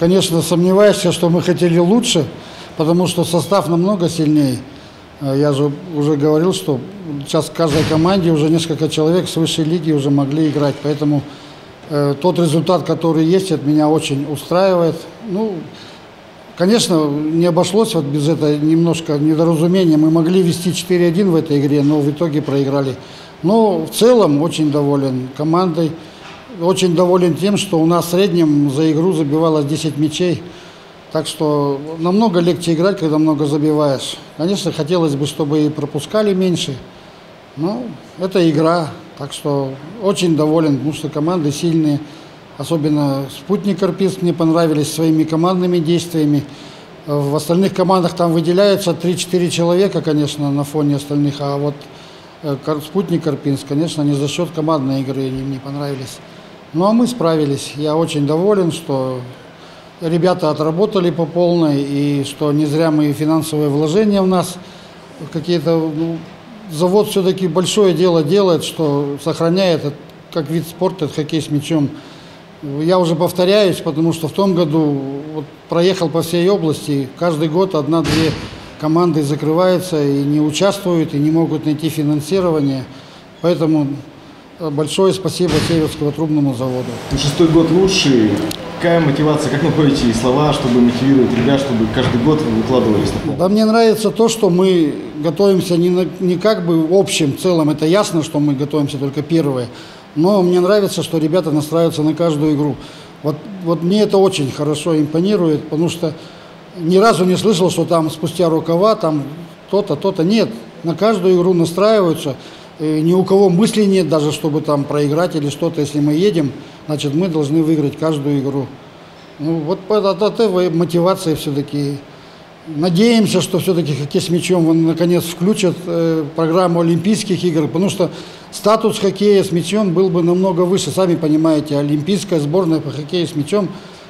конечно, сомневаешься, что мы хотели лучше, потому что состав намного сильнее. Я же уже говорил, что сейчас в каждой команде уже несколько человек с высшей лиги уже могли играть, поэтому тот результат, который есть, это меня очень устраивает. Ну, конечно, не обошлось вот без этого немножко недоразумения. Мы могли вести 4-1 в этой игре, но в итоге проиграли. Но в целом очень доволен командой, очень доволен тем, что у нас в среднем за игру забивалось 10 мячей. Так что намного легче играть, когда много забиваешь. Конечно, хотелось бы, чтобы и пропускали меньше, но это игра. Так что очень доволен, потому что команды сильные. Особенно «Спутник» Карпинск мне понравились своими командными действиями. В остальных командах там выделяются 3-4 человека, конечно, на фоне остальных. А вот «Спутник» Карпинск, конечно, не за счет командной игры они мне понравились. Ну а мы справились. Я очень доволен, что ребята отработали по полной, и что не зря мы финансовые вложения в нас какие-то... завод все-таки большое дело делает, что сохраняет как вид спорта, это хоккей с мячом. Я уже повторяюсь, потому что в том году вот проехал по всей области, каждый год 1-2 команды закрываются и не участвуют, и не могут найти финансирование. Поэтому большое спасибо Северскому трубному заводу. 6-й год лучший. Какая мотивация, как находите слова, чтобы мотивировать ребят, чтобы каждый год выкладывались на пол? Да, мне нравится то, что мы готовимся не как бы в общем, целом. Это ясно, что мы готовимся только первые. Но мне нравится, что ребята настраиваются на каждую игру. Вот мне это очень хорошо импонирует, потому что ни разу не слышал, что там спустя рукава, там то-то, то-то. Нет, на каждую игру настраиваются. И ни у кого мысли нет даже, чтобы там проиграть или что-то. Если мы едем, значит, мы должны выиграть каждую игру. Ну, вот от этой мотивации все-таки надеемся, что все-таки хоккей с мячом наконец включат программу Олимпийских игр, потому что статус хоккея с мячом был бы намного выше. Сами понимаете, олимпийская сборная по хоккею с мячом.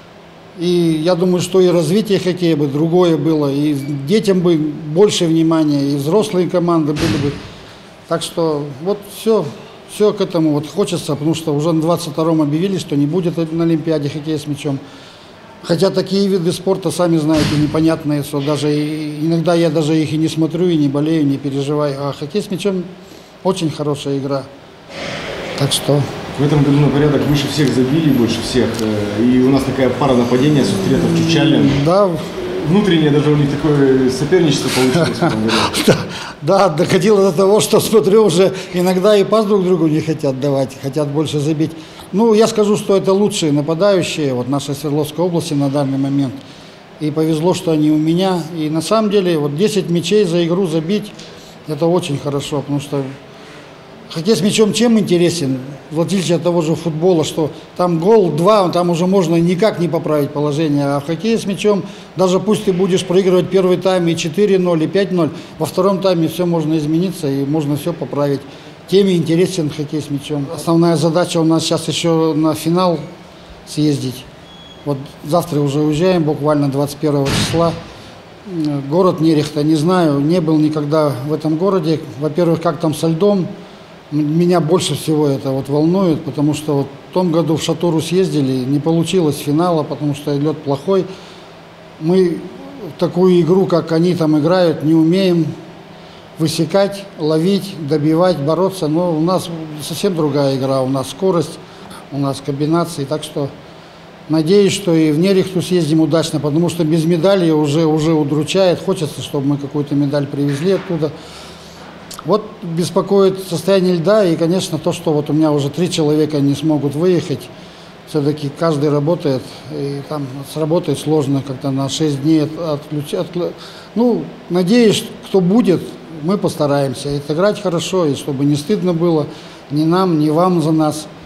И я думаю, что и развитие хоккея бы другое было, и детям бы больше внимания, и взрослые команды были бы. Так что вот все к этому вот хочется, потому что уже на 22-м объявили, что не будет на Олимпиаде хоккея с мячом. Хотя такие виды спорта, сами знаете, непонятные, что даже иногда я даже их и не смотрю, и не болею, не переживаю. А хоккей с мячом очень хорошая игра. Так что... В этом году на порядок выше всех забили, больше всех. И у нас такая пара нападения, Сустретов, Чучалин. Да. Внутреннее даже у них такое соперничество получилось в этом году. Да, доходило до того, что, смотрю, уже иногда и пас друг другу не хотят давать, хотят больше забить. Ну, я скажу, что это лучшие нападающие вот нашей Свердловской области на данный момент. И повезло, что они у меня. И на самом деле вот 10 мячей за игру забить, это очень хорошо, потому что хоккей с мячом чем интересен, в отличие от того же футбола, что там гол-2, там уже можно никак не поправить положение, а в хоккее с мячом, даже пусть ты будешь проигрывать первый тайм и 4-0, и 5-0, во втором тайме все можно измениться и можно все поправить. Тем и интересен хоккей с мячом. Основная задача у нас сейчас еще на финал съездить. Вот завтра уже уезжаем, буквально 21 числа. Город Нерехта, не знаю, не был никогда в этом городе. Во-первых, как там со льдом. Меня больше всего это вот волнует, потому что вот в том году в Шатуру съездили, не получилось финала, потому что лед плохой. Мы такую игру, как они там играют, не умеем высекать, ловить, добивать, бороться. Но у нас совсем другая игра, у нас скорость, у нас комбинации. Так что надеюсь, что и в Нерехту съездим удачно, потому что без медали уже удручает. Хочется, чтобы мы какую-то медаль привезли оттуда. Вот беспокоит состояние льда и, конечно, то, что вот у меня уже 3 человека не смогут выехать. Все-таки каждый работает, и там сработает сложно как-то на 6 дней отключать. Ну, надеюсь, кто будет, мы постараемся отыграть хорошо, и чтобы не стыдно было ни нам, ни вам за нас.